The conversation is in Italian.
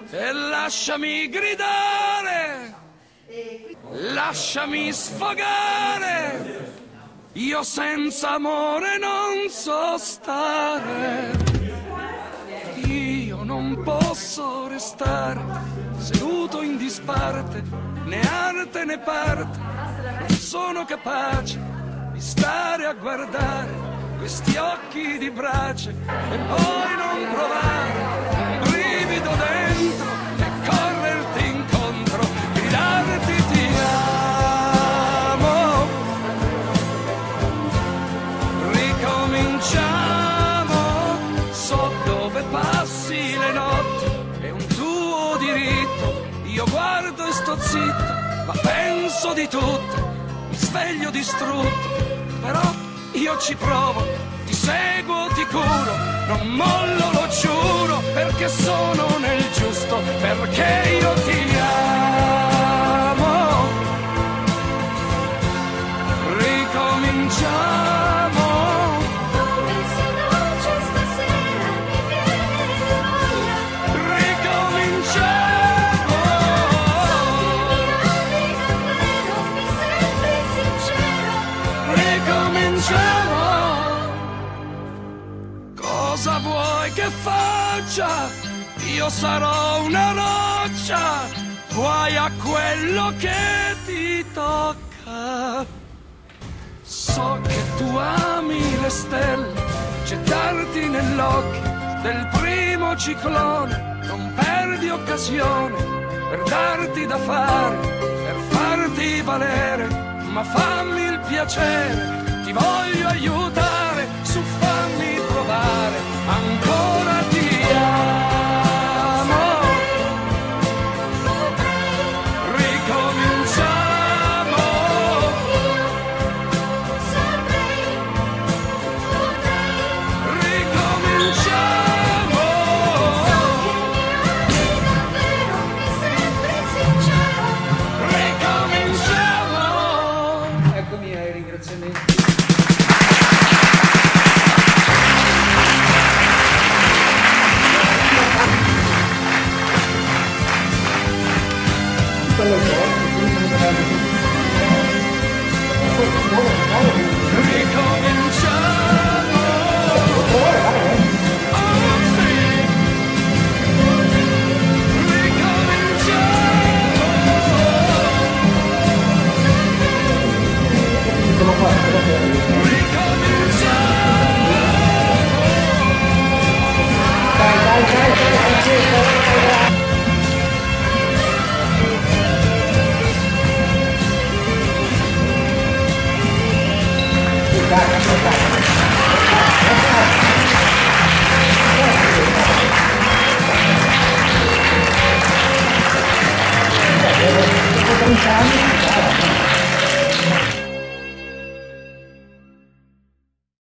e lasciami gridare, lasciami sfogare, io senza amore non so stare, io non posso restare seduto in disparte, né arte né parte, non sono capace di stare a guardare questi occhi di brace e poi non provare un brivido dentro e correrti incontro, gridarti ti amo. Ricominciamo, so dove passi le notti, è un tuo diritto, io guardo e sto zitto, ma penso di tutto, mi sveglio distrutto, però io ci provo, ti seguo, ti curo, non mollo, lo giuro, perché sono nel giusto, perché io ti amo. Ricominciamo. Come se non c'è stasera mi viene voglia. Ricominciamo. Mi ami davvero, mi sembri sincero. Ricominciamo. Cosa vuoi che faccia? Io sarò una roccia, guai a quello che ti tocca. So che tu ami le stelle, gettarti nell'occhio del primo ciclone, non perdi occasione per darti da fare, per farti valere, ma fammi il piacere, ti voglio aiutare, su fammi provare ancora di